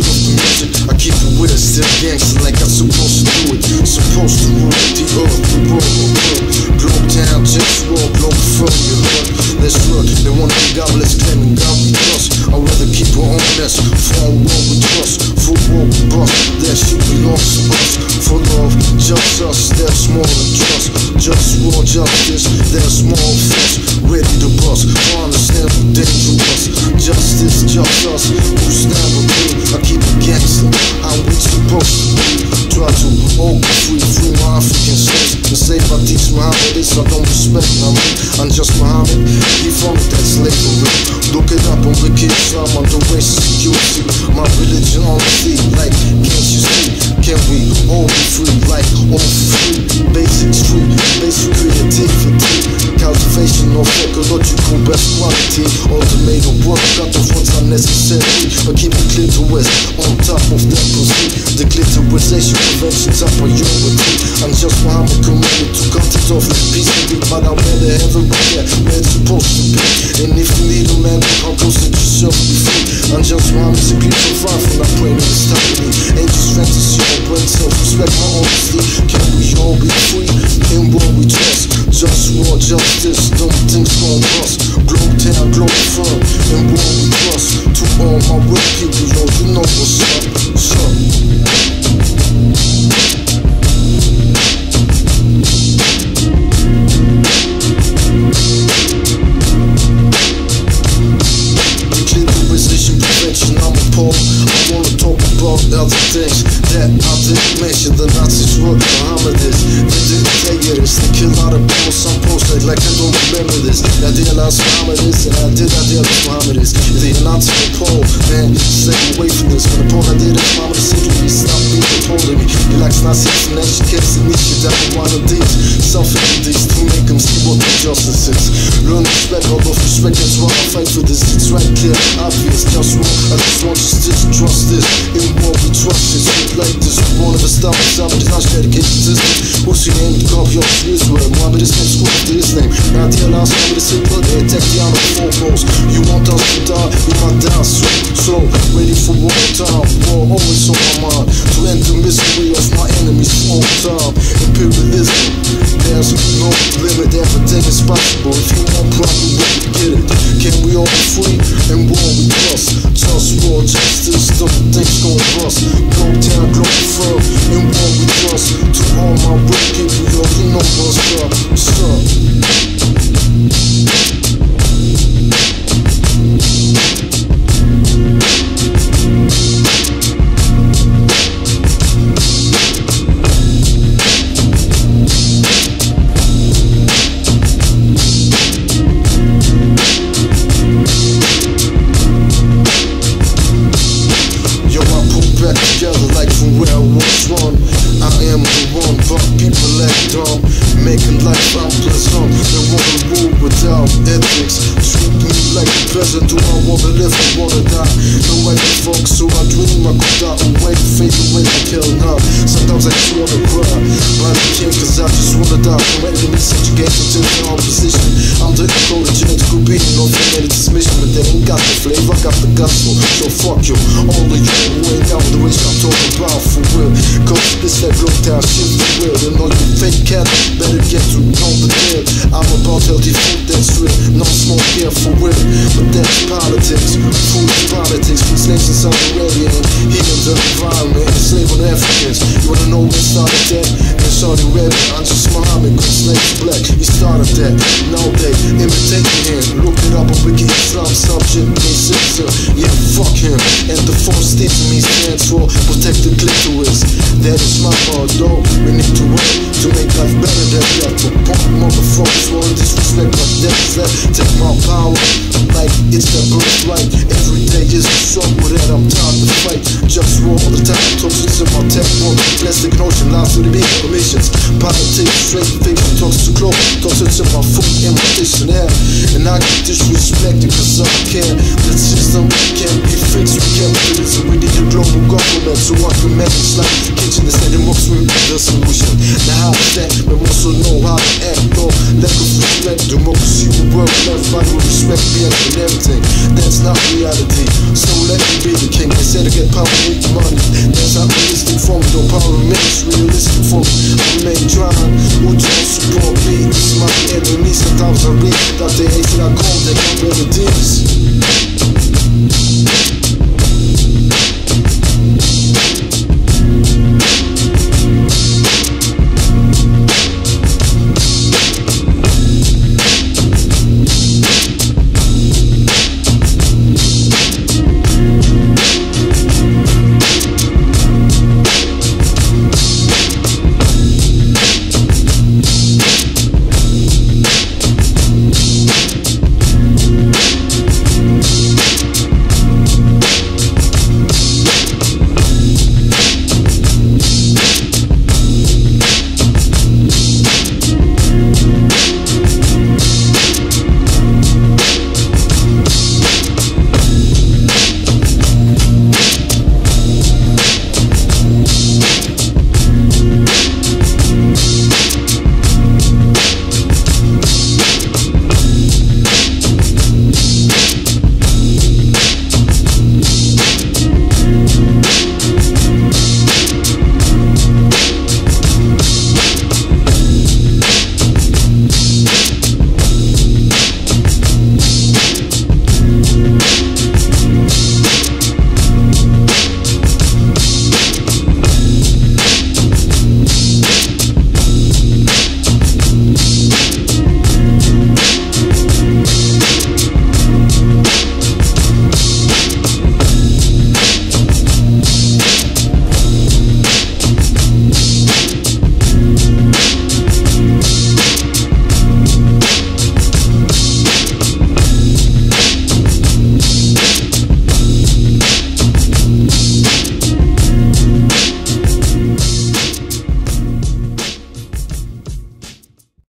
of the music, I keep it with it, still gangster like I'm supposed to do it. Supposed to rule the earth, the world. Globe down, JustWar, Globalfirm, you heard. Let's look, they wanna be godless, claiming God we trust. I'd rather keep it honest, for war we trust, for war we bust. That shit belongs to us, for love, just us, that's more than trust. JustWar, justice, that's more force. Ready to bust, understand we're dangerous. Justice, just us, who stand with me. I keep it gangster, how we supposed to be. Try to all be free my African slaves. And say if I teach Muhammad this, I don't respect I'm just Muhammad, he from that slavery. Look it up on Wicked Islam under racist security. My religion honesty, like can't you see? Can we all be free, like all free? Basic street, basic creativity, cultivation of ecological best quality. Automated work, cut off what's unnecessary, but keep the clitoris on top of that pursuit. The clitorisation prevention's a priority. I'm just Muhammad committed to cut it off peacefully, but I'll rather have it right there where it's supposed to be. And if you need a man, how close it yourself be free. I'm just Muhammad, simply survive, and I pray that it's time to me. Ain't just fantasy, I bring self-respect, my honesty. Can we all be free in what we trust? JustWar, justice, them things gon' bust. Globe town, Globalfirm, in what we trust. To all my real people, yo, you know what's up, what's up. I wanna talk about other things that I didn't mention. The Nazis were Mohammedists. They didn't take it, they kill a lot of people. Some post like I don't remember this. I realized Mohammedists, and I realize Mohammedists. They announced the poll, man, stay away from this. When the poll I did it, Mohammed said to me, stop being opposed to me. He likes Nazis and educates and niche down one of these. Self-entities to make them see what the justice is. Learn respect, all of respect, that's why I fight for this. It's right clear, obvious, just wrong. I just want you to trust this. In what we trust is like this. We wanna establish somebody's not dedicated to this. Who's your name? The copy of Israel. Mohammed is from school after his name. Now the last one with a simple, they attack the other four poles. You want us to die, we might die soon. So, ready for war time. War always on my mind. To end the misery of my enemies all time. Imperialism, there's no limit. Everything is possible. If you want proper, we can get it. Can we all be free and war we trust? JustWar, justice, them things gon' bust. Globe town, Globalfirm, and what we trust. To all my real people, yo, you know what's up, what's up. Together like from where I was one. I am the one, but people act dumb, making life unpleasant. They wanna rule without ethics, treat me like a peasant. Do I wanna live or wanna die? No I can fuck, so I dream I could die away, fade away like hell now. Sometimes I just wanna cry, but I can't cause I just wanna die. From enemies subjugated to their opposition. I'm the encoded genetical being of humanity's mission, but they ain't got the flavor, I got the gospel. So fuck you, all of you who ain't got the wish I'm talking about for real. Cause it's that broke down shit for real. And all you fake cats better get to know the deal. I'm about healthy food that's real, no smoke here for real. But that's politics, food is politics. These nations Saudi Arabia and healing the environment, enslaving Africans. You wanna know where started that? In Saudi Arabia, I'm just Muhammad, cause slaves black. He started that, now they imitating him. Look it up on Wicked Islam, subject, censor. Yeah, fuck him. And the force thing to me stands for protect the clitoris. That is my part, though. We need to work to make life better than that. But punk motherfuckers wanna disrespect my death. Take my power like it's their birthright. Every day is a struggle that I'm tired to fight. JustWar all the time, toxins in my tech one. Plastic notion legalize through the big commissions. Politics, straight fiction, talks to close, talks to my food and my dictionary. And I get disrespected cause I care. The system can't be fixed, we can't fix it. So we need a global government so I can manage like kitchen instead of most with the solution. Now how is that? But also know how to act, no lack of respect. Democracy will work left by with respect, being and everything. That's not reality. So let me be the king. They said to get power with money. That's not realistic for me. Though power remains realistic for me. I remain trying. Who don't support me? It's my enemies. Sometimes I read that they